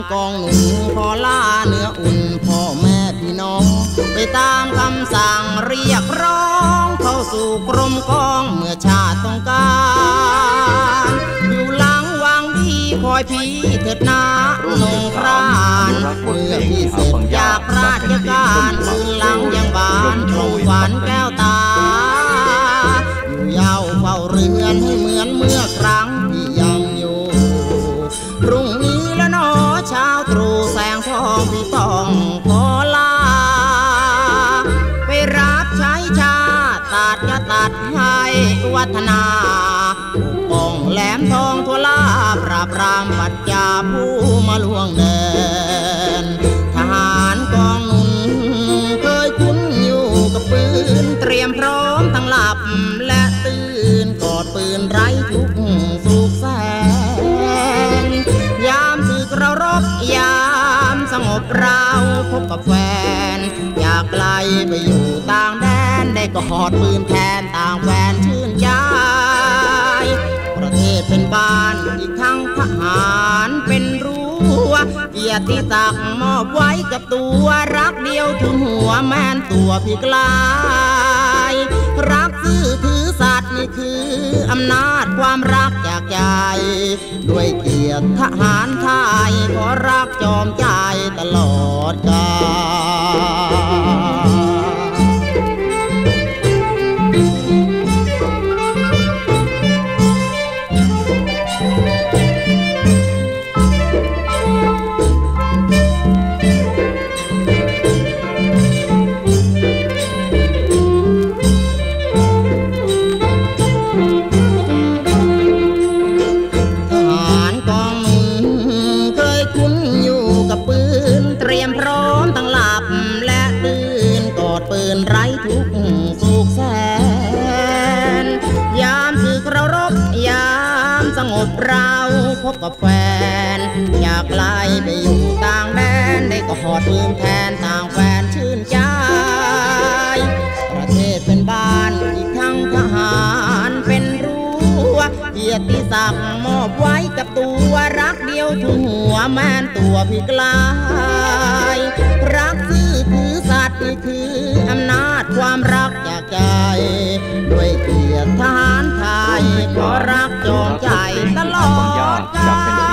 กองหนุนขอลาเนื้ออุ่นพ่อแม่พี่น้องไปตามคำสั่งเรียกร้องเข้าสู่กรมกองเมื่อชาติต้องการอยู่หลังวังดีคอยพี่เถิดนานงครานเมื่อพี่เสร็จจากราชการคืนหลังยังบานตรงหวานแก้วตาอยู่ยาวเฝ้าเรือนให้เหมือนเมื่อครั้งที่ยังอยู่พรุ่งนี้แล้วหนอเช้าตรู่แสงทองพี่ต้องขอลาไปรับใช้ชาตัดจะตัดให้วัฒนาปองแหลมทองทั่วลาปราบปรามปัจจาผู้มาล่วงแดนทหารกองหนุนเคยคุ้นอยู่กับปืนเตรียมพร้อมทั้งหลับและตื่นกอดปืนไร้ทุกสุขแสนยามศึกเรารบยามสงบเราพบกับแฟนอยากไกลไปอยู่ต่างแดนได้กอดปืนแทนต่างแฟนชื่นใจประเทศเป็นบ้านอีกทั้งทหารเป็นรั้วเกียรติศักดิ์มอบไว้กับตัวรักเดียวถึงหัวแม่นตัวพี่กลายรักซื่อถือสัตย์นี่คืออำนาจความรักจากใจด้วยเกียรติทหารไทยขอรักจอมใจตลอดกาไร้ทุกสุขแสนยามศึกเรารบยามสงบเราพบกับแฟนอยากไล่ไปอยู่ต่างแดนได้กอดปืนแทนต่างแฟนชื่นใจประเทศเป็นบ้านอีกทั้งทหารเป็นรั้วเกียรติศักดิ์มอบไว้กับตัวรักเดียวถึงหัวแม่นตัวพี่กลายรักซื่อถือสัตย์นี่คืออำนาจความรักจากใจด้วยเกียรติทหารไทยขอรักจอมใจตลอดกาล